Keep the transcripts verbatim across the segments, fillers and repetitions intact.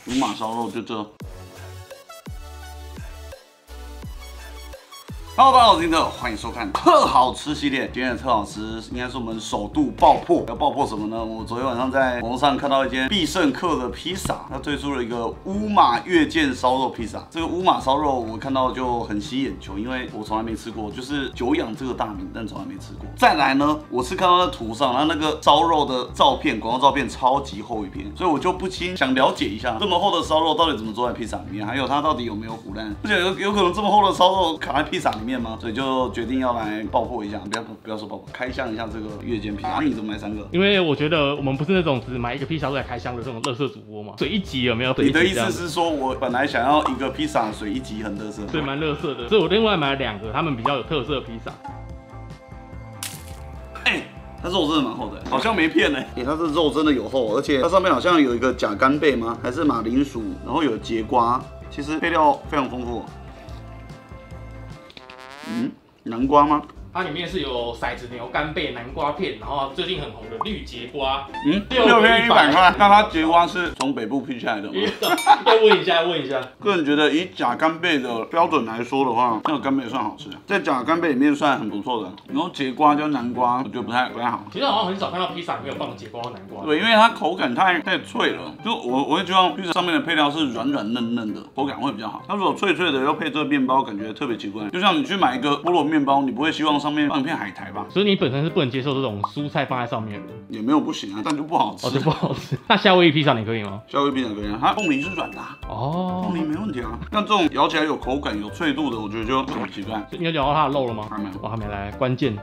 五马烧肉就这。Hello， 大家好，我是金特，欢迎收看特好吃系列。今天的特好吃应该是我们首度爆破，要爆破什么呢？我昨天晚上在网络上看到一间必胜客的披萨，它推出了一个乌马月见烧肉披萨。这个乌马烧肉我看到就很吸眼球，因为我从来没吃过，就是久仰这个大名，但从来没吃过。再来呢，我是看到在图上，它那个烧肉的照片，广告照片超级厚一片，所以我就不禁想了解一下，这么厚的烧肉到底怎么做在披萨里面，还有它到底有没有腐烂，而且有有可能这么厚的烧肉卡在披萨里面吗？所以就决定要来爆破一下，不要不要说爆破，开箱一下这个月见披萨。啊，你怎么买三个？ 因为我觉得我们不是那种只买一个披萨都来开箱的这种垃圾主播嘛，所以一集有没有？ 你的意思是说我本来想要一个披萨水一集很垃圾， 对，蛮垃圾的，所以我另外买了两个，他们比较有特色的披萨。 哎、欸。它肉真的蛮厚的，好像没骗呢。哎，它这肉真的有厚，而且它上面好像有一个假干贝吗？还是马铃薯？然后有节瓜，其实配料非常丰富。嗯，南瓜吗？ 它里面是有骰子牛、干贝、南瓜片，然后最近很红的绿节瓜。 嗯，六片一百块。那它节瓜是从北部批下来的吗？ 要问一下，问一下。 个人觉得以假干贝的标准来说的话，那个干贝算好吃，在假干贝里面算很不错的。然后节瓜加南瓜，我觉得不太不太好。 其实好像很少看到披萨没有放节瓜和南瓜。 对，因为它口感太太脆了，就我我会希望披萨上面的配料是软软嫩嫩的，口感会比较好。它如果脆脆的又配这个面包，感觉特别奇怪。就像你去买一个菠萝面包，你不会希望上面放一片海苔吧？ 所以你本身是不能接受这种蔬菜放在上面的， 也没有不行啊，但就不好吃。 哦，就不好吃。那夏威夷披萨你可以吗？ 夏威夷披萨可以啊，它凤梨是软的、啊。 哦， 凤梨没问题啊。但这种咬起来有口感、有脆度的，我觉得就很奇怪。 你有咬到它的肉了吗？ 还没有。 我还没来，关键。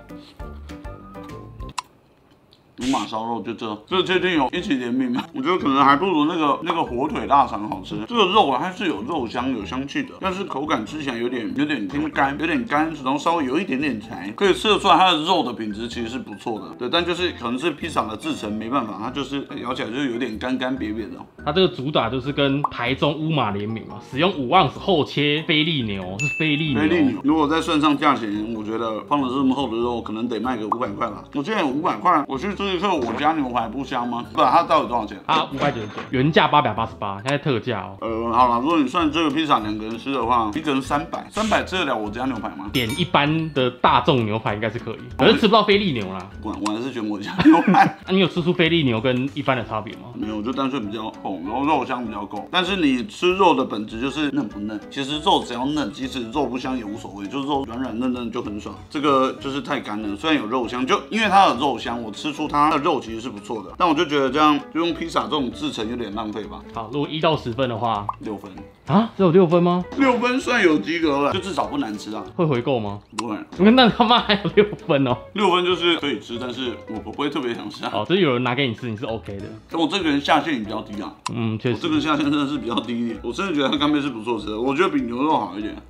五马烧肉就这，这确定有一起联名吗？我觉得可能还不如那个那个火腿腊肠好吃。这个肉啊，它是有肉香、有香气的，但是口感吃起来有点有点偏干，有点干，然后稍微有一点点柴，可以吃得出来它的肉的品质其实是不错的。对，但就是可能是披萨的制成没办法，它就是咬起来就是有点干干瘪瘪的。 它这个主打就是跟台中乌马联名嘛，使用五盎司厚切菲力牛，是菲力牛。 菲力牛，如果再算上价钱，我觉得放了这么厚的肉，可能得卖个五百块吧。我现在有五百块，我去吃一克我家牛排不香吗？不然它到底多少钱？ 它五百九十九，原价八百八十八，现在特价哦。 呃，好了，如果你算这个披萨两个人吃的话，一个人三百，三百吃得了我家牛排吗？ 点一般的大众牛排应该是可以，可是吃不到菲力牛啦。 不然我还是选我家牛排。 啊，你有吃出菲力牛跟一般的差别吗？ 没有，就单纯比较厚，然后肉香比较够。但是你吃肉的本质就是嫩不嫩，其实肉只要嫩，即使肉不香也无所谓，就是肉软软嫩嫩就很爽。这个就是太干了，虽然有肉香，就因为它的肉香，我吃出它的肉其实是不错的。但我就觉得这样就用披萨这种制成有点浪费吧。 好，如果一到十分的话， 六分啊，只有六分吗？ 六分算有及格了，就至少不难吃啊。 会回购吗？ 不会。 那他妈还有六分哦？ 六分就是可以吃，但是我我不会特别想吃啊。 哦，就是有人拿给你吃，你是 OK 的。 但我这个人下限也比较低啊。 嗯，确实。 我这个下限真的是比较低一点。我真的觉得它干贝是不错吃的，我觉得比牛肉好一点。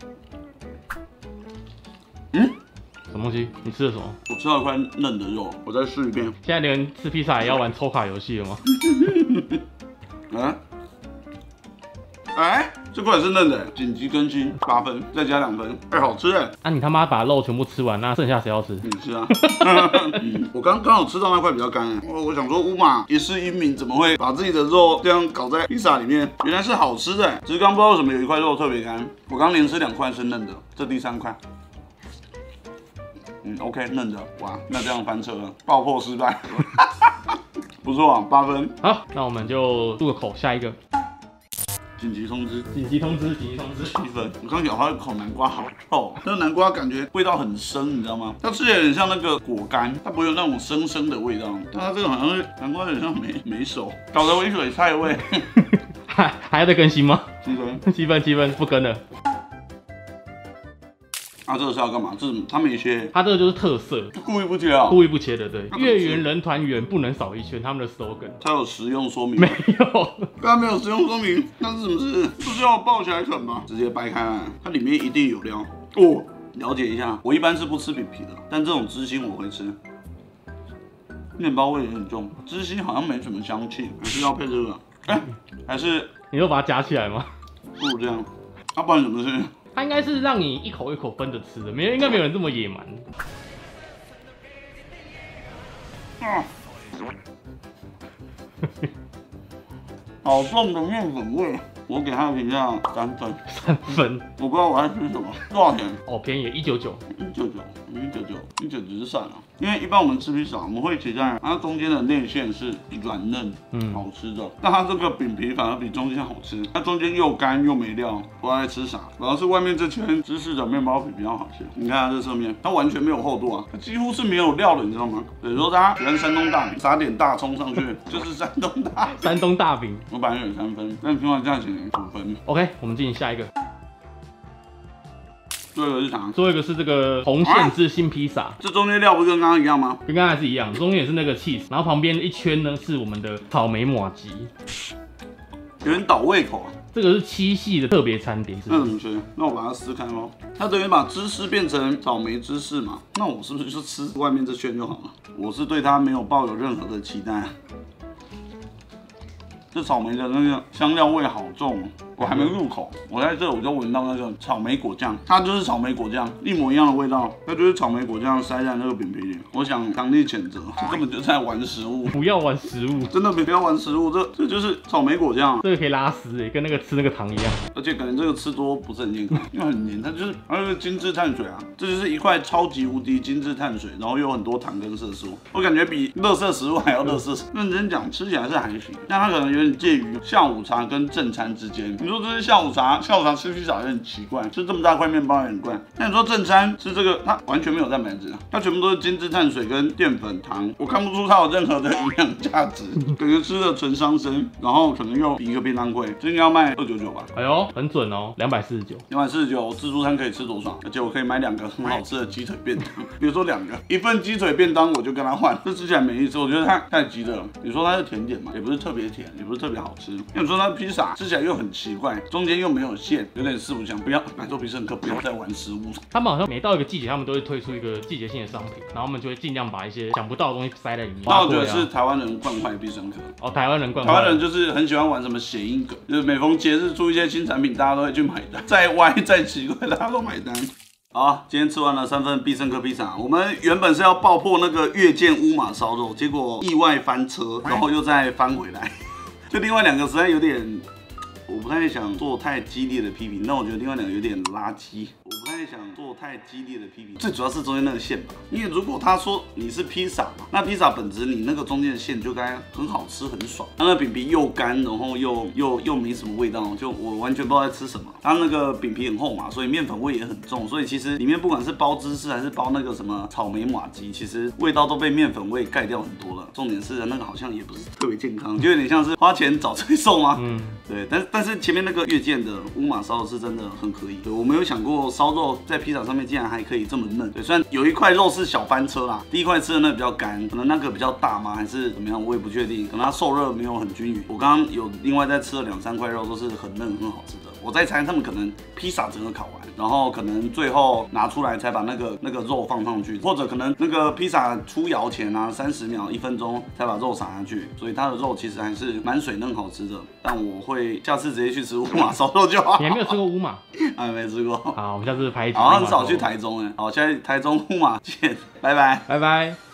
嗯。 什么东西？你吃的什么？ 我吃到一块嫩的肉，我再试一遍。 现在连吃披萨也要玩抽卡游戏了吗？ 哎哎、欸，这块是嫩的，紧急更新八分，再加两分，哎、欸，好吃哎！ 啊，你他妈把肉全部吃完，那剩下谁要吃？ 你吃啊！嗯、我刚刚好吃到那块比较干哎，我我想说乌马一世英名怎么会把自己的肉这样搞在披萨里面？原来是好吃的，只是刚不知道为什么有一块肉特别干。我刚连吃两块是嫩的，这第三块。嗯 ，OK， 嫩的，哇，那这样翻车了，爆破失败，不错啊，八分。 好，那我们就入个口，下一个。 紧急通知！ 紧急通知！紧急通知！ 七分。我刚咬它一口南瓜，好臭。那个南瓜感觉味道很生，你知道吗？它吃起来有点像那个果干，它不会有那种生生的味道。但它这个好像是南瓜有点像没没熟，搞得我一嘴菜味。 还还要再更新吗？ 七分， 七分，七分，不更了。 啊，这个是要干嘛？这是他没切， 他这个就是特色， 故意不切啊， 故意不切的，对。月圆人团圆，不能少一圈，他们的 slogan。 它有实用说明没有？ 刚刚没有实用说明，那是什么事？不是要我抱起来啃吗？直接掰开来，它里面一定有料哦。了解一下，我一般是不吃饼皮的，但这种芝心我会吃。面包味也很重，芝心好像没什么香气，还是要配这个。哎、欸，还是你又把它夹起来吗？ 不如这样，要、啊、不然怎么吃？ 它应该是让你一口一口分着吃的，没有应该没有人这么野蛮。 啊好重的面粉味。我给它的评价三分， 三分。 我不知道我在吃什么，多少钱？ 哦，便宜，一九九， 一九九，一九九，一九只是算了。因为一般我们吃披萨，我们会期待它中间的内馅是软嫩，嗯，好吃的。但它这个饼皮反而比中间好吃，它中间又干又没料，不知道在吃啥。反而是外面这圈芝士的面包皮比较好吃。你看它这侧面，它完全没有厚度啊，它几乎是没有料的，你知道吗？比如说大家喜欢山东大饼，撒点大葱上去，就是山东大饼。 山东大饼， 我本来有三分，但平完价钱五分。 OK， 我们进行下一个。 最后一个是啥？ 最后一个是这个红线之星披萨、啊， 这中间料不跟刚刚一样吗？ 跟刚才是一样，中间也是那个 cheese， 然后旁边一圈呢是我们的草莓马吉， 有点倒胃口啊。 这个是七系的特别餐点，是不是？ 那怎么吃？那我把它撕开咯。它等于把芝士变成草莓芝士嘛？那我是不是就吃外面这圈就好了？我是对它没有抱有任何的期待。这草莓的那个香料味好重哦，我还没入口，我在这我就闻到那个草莓果酱，它就是草莓果酱，一模一样的味道，它就是草莓果酱塞在那个饼皮里。我想强力谴责，这根本就在玩食物， 不要玩食物， 真的不要玩食物，这这就是草莓果酱， 这个可以拉丝诶，跟那个吃那个糖一样， 而且可能这个吃多不是很健康，因为很黏，它就是它就是精致碳水啊，这就是一块超级无敌精致碳水，然后又有很多糖跟色素，我感觉比垃圾食物还要垃圾。认真讲，吃起来是还行，但它可能有点介于下午茶跟正餐之间。你说这是下午茶，下午茶吃披萨有点奇怪，吃这么大块面包有点怪。那你说正餐吃这个，它完全没有蛋白质，它全部都是精致碳水跟淀粉糖，我看不出它有任何的营养价值，感觉吃的纯伤身，然后可能又比一个便当贵，这应该要卖二九九吧？ 哎呦，很准哦，两百四十九， 两百四十九，自助餐可以吃多爽，而且我可以买两个很好吃的鸡腿便当，比如说两个，一份鸡腿便当我就跟他换，这吃起来没意思，我觉得太太鸡了。你说它是甜点嘛，也不是特别甜，也不是特别好吃。因为你说它披萨吃起来又很奇怪，中间又没有馅，有点四不像。不要，拜托必胜客不要再玩食物。 他们好像每到一个季节，他们都会推出一个季节性的商品，然后他们就会尽量把一些想不到的东西塞在里面。 那我觉得是台湾人惯坏必胜客。 哦，台湾人惯坏。 台湾人就是很喜欢玩什么谐音梗，就是每逢节日出一些新产品，大家都会去买单，再歪再奇怪，大家都买单。好，今天吃完了三份必胜客披萨，我们原本是要爆破那个月见乌马烧肉，结果意外翻车，然后又再翻回来。就另外两个实在有点，我不太想做太激烈的批评，但我觉得另外两个有点垃圾。我不太想做太激烈的批评，最主要是中间那个馅吧。因为如果他说你是披萨嘛，那披萨本质你那个中间的馅就该很好吃很爽。它那饼皮又干，然后又又又没什么味道，就我完全不知道在吃什么。它那个饼皮很厚嘛，所以面粉味也很重，所以其实里面不管是包芝士还是包那个什么草莓马吉，其实味道都被面粉味盖掉很多了。重点是那个好像也不是特别健康，就有点像是花钱找罪受吗？嗯，对。但但是前面那个月见的乌马烧是真的很可以。对，我没有想过烧肉在披萨上面竟然还可以这么嫩。对，虽然有一块肉是小翻车啦，第一块吃的那个比较干，可能那个比较大吗？还是怎么样？我也不确定。可能它受热没有很均匀。我刚刚有另外再吃了两三块肉，都是很嫩很好吃的。我在猜他们可能披萨整个烤完，然后可能最后拿出来才把那个那个肉放上去，或者可能那个披萨出窑前啊，三十秒一分钟才把肉撒下去，所以它的肉其实还是蛮水嫩好吃的。但我会下次直接去吃乌马烧肉就好。 你还没有吃过乌马？ 还没吃过。 好，我们下次拍一集。 好，很少去台中哎。好，现在台中乌马见，拜拜， 拜拜。